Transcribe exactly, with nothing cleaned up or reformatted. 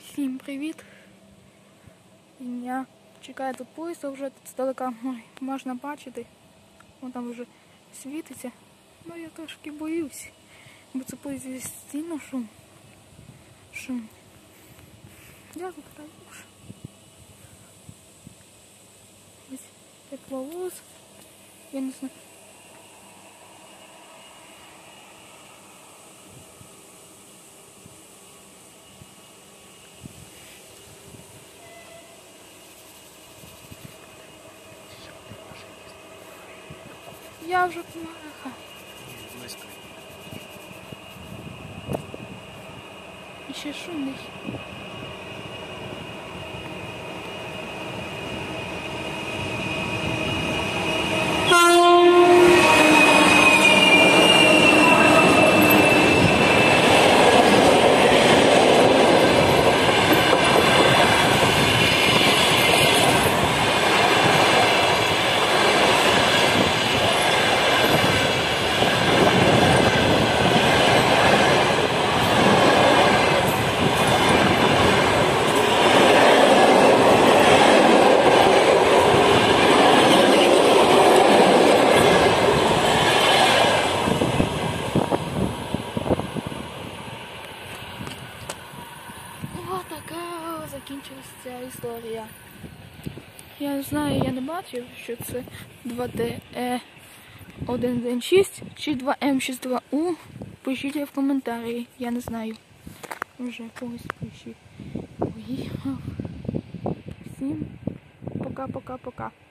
Всім привіт! Я чекаю тут поїзд, вже тут здалека можна бачити. Вон там вже світиться. Ну я трошки боюсь, бо це поїзд стільно шум. Шум. Я тут таюш. Ось тепловоз. Я не знаю. Я вже помаха. Близько. І ще шумний. Ось така закінчилася ця історія. Я не знаю, я не бачив, що це два Д Е один один шість чи два М шість два У. Пишіть в коментарі, я не знаю. Вже когось пишіть. Поїхав. Всім пока-пока-пока.